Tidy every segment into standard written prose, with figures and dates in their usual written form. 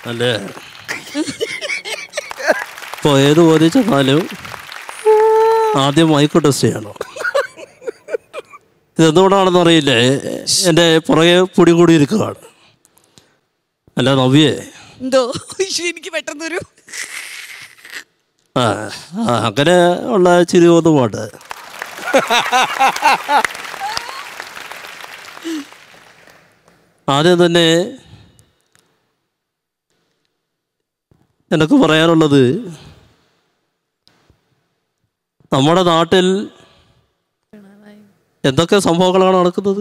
അല്ലേ? ഇപ്പോൾ ഏത് പോലെ ചെന്നാലും ആദ്യം മൈക്ക് ടെസ്റ്റ് ചെയ്യണം. ഇതെന്തുകൊണ്ടാണെന്ന് അറിയില്ലേ, എൻ്റെ പുറകെ പൊടി കൂടി ഇരിക്കുകയാണ്. അല്ല നവ്യേ, എന്തോ എനിക്ക് പെട്ടെന്നൊരു അങ്ങനെ ഉള്ള ചിരി ഒന്ന് പോട്ടെ. ആദ്യം തന്നെ എനിക്ക് പറയാനുള്ളത്, നമ്മുടെ നാട്ടിൽ എന്തൊക്കെ സംഭവങ്ങളാണ് നടക്കുന്നത്.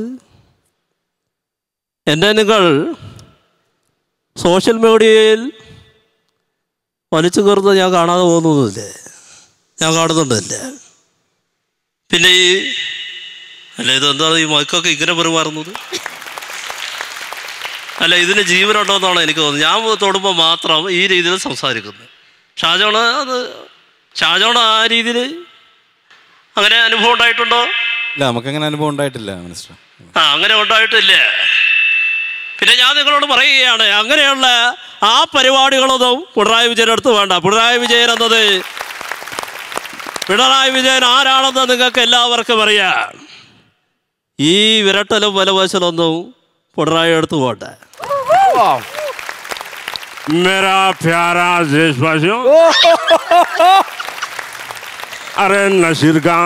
എൻ്റെ നിങ്ങൾ സോഷ്യൽ മീഡിയയിൽ വലിച്ചു കയറുന്നത് ഞാൻ കാണാതെ പോകുന്നൊന്നുമില്ലേ? ഞാൻ കാണുന്നുണ്ടല്ലേ? പിന്നെ അല്ല ഇതെന്താണ് ഈ മൈക്കൊക്കെ ഇങ്ങനെ പെരുമാറുന്നത്? അല്ല ഇതിന് ജീവനുണ്ടോയെന്നാണ് എനിക്ക് തോന്നുന്നത്. ഞാൻ തൊടുമ്പോൾ മാത്രം ഈ രീതിയിൽ സംസാരിക്കുന്നത്. ഷാജോണ് ആ രീതിയിൽ അങ്ങനെ അനുഭവം ഉണ്ടായിട്ടുണ്ടോ? ഇല്ല, നമുക്കങ്ങനെ അനുഭവം ഉണ്ടായിട്ടില്ല മിനിസ്റ്റർ. അങ്ങനെ ഉണ്ടായിട്ടില്ലേ? പിന്നെ ഞാൻ നിങ്ങളോട് പറയുകയാണ്, അങ്ങനെയുള്ള ആ പരിപാടികളൊന്നും പിണറായി വിജയൻ അടുത്ത് വേണ്ട. പിണറായി വിജയൻ എന്നത് പിണറായി വിജയൻ ആരാണെന്ന് നിങ്ങൾക്ക് എല്ലാവർക്കും അറിയാം. ഈ വിരട്ടലും വലവശലൊന്നും പിണറായി അടുത്ത് പോട്ടെ. मेरा प्यारा देशवासियों, अरे नसीर का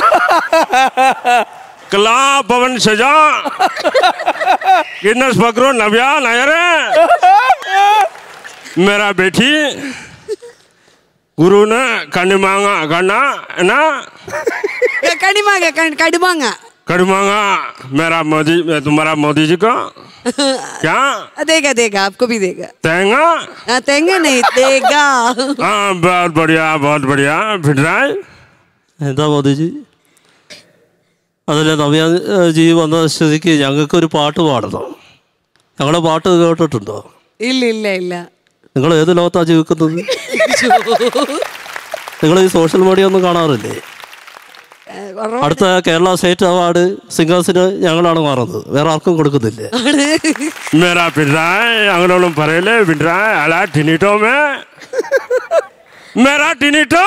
कला पवन सजा गिनस पकड़ो नव्या नयरे मेरा बेटी गुरु ने कड़ी मांगा करना है ना, कड़ी मांगा कड़मांगा कड़मांगा मेरा मोदी, तुम्हारा मोदी जी का क्या देगा देगा, आपको भी देगा. तेंगा? तेंगा नहीं देगा. हाँ बहुत बढ़िया फिटराय. എന്താ മോദിജി? അതല്ലേ നവ്യാജി വന്ന സ്ഥിതിക്ക് ഞങ്ങൾക്കൊരു പാട്ട് പാടണം. ഞങ്ങളുടെ പാട്ട് കേട്ടിട്ടുണ്ടോ? ഇല്ല ഇല്ല ഇല്ല. നിങ്ങൾ ഏത് ലോകത്താണ് ജീവിക്കുന്നത്? നിങ്ങൾ ഈ സോഷ്യൽ മീഡിയ ഒന്നും കാണാറില്ലേ? അടുത്ത കേരള സ്റ്റേറ്റ് അവാർഡ് സിംഗേഴ്സിന് ഞങ്ങളാണ് മാറുന്നത്, വേറെ ആർക്കും കൊടുക്കുന്നില്ല. मेरा पिटराय अंगलों परेले पिटराय अला टिनिटो में मेरा टिनिटो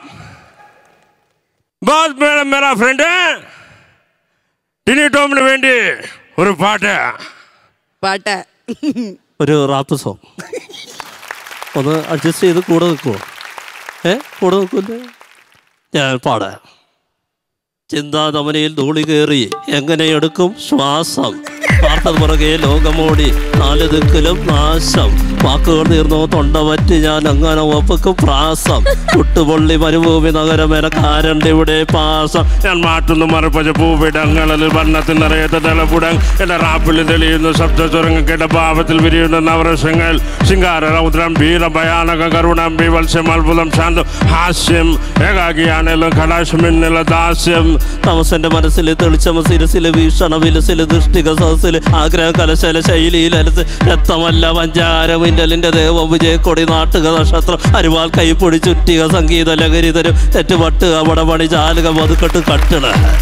बहुत मेरा फ्रेंड है. टिनिटोമിന് വേണ്ടി ഒരു പാട്ട് ഒരു റാപ്പ് സോങ് ഒന്ന് അഡ്ജസ്റ്റ് ചെയ്ത് കൂടെ നിൽക്കുമോ? കൂടെ നിൽക്കില്ലേ? ഞാൻ പാടാം. ചിന്താധമനിയിൽ ധൂളി കയറി എങ്ങനെ എടുക്കും ശ്വാസം, പാർത്തത് പുറകെ ലോകമോടി നാല് ദിക്കിലും നാശം, വാക്കുകൾ തീർന്നോ തൊണ്ട പറ്റി ഞാൻ അങ്ങനെ ഒപ്പക്കും പ്രാസം, കുട്ടുപൊള്ളി മരുഭൂമി നഗരമെനക്കാരൻ്റെ ഇവിടെ പാസം, ഞാൻ മാറ്റുന്നു മറുപച്ച പൂവിടങ്ങളിൽ വർണ്ണത്തിനറിയാത്ത തലപ്പുടം, എൻ്റെ റാപ്പിൽ തെളിയുന്ന ശബ്ദ ചുരങ്ങക്കേട്ട ഭാവത്തിൽ വിരിയുന്ന നവരസങ്ങൾ, ശിങ്കാര രൗദ്രം വീര ഭയാനക കരുണം ബീവത്സ്യം അത്ഭുതം ശാന്തം ഹാസ്യം, ഏകാകിയാണെങ്കിലും കടാശമിന്നല ദാസ്യം, തമസന്റെ മനസ്സിൽ തെളിച്ചമ സിരസില് വീക്ഷണ വിലസില് ദൃഷ്ടിക സഹസില് ആഗ്രഹ കലശല ശൈലിയിൽ അലസ് രക്തമല്ല പഞ്ചാര മിന്നലിന്റെ ദേവം വിജയക്കൊടി നാട്ടുക നക്ഷത്രം അരിവാൾ കൈപ്പൊടി ചുറ്റിക സംഗീത ലഹരി തരും തെറ്റുപട്ട് അവിടപണി ചാലുക മതുക്കെട്ട് കട്ടിട.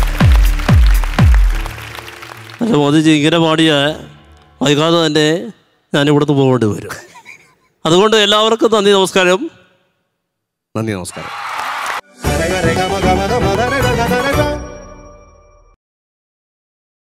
അല്ല മോദിജി ഇങ്ങനെ പാടിയ വൈകാതെ തന്നെ ഞാനിവിടുന്ന് പോകേണ്ടി വരും. അതുകൊണ്ട് എല്ലാവർക്കും നന്ദി, നമസ്കാരം. നന്ദി, നമസ്കാരം.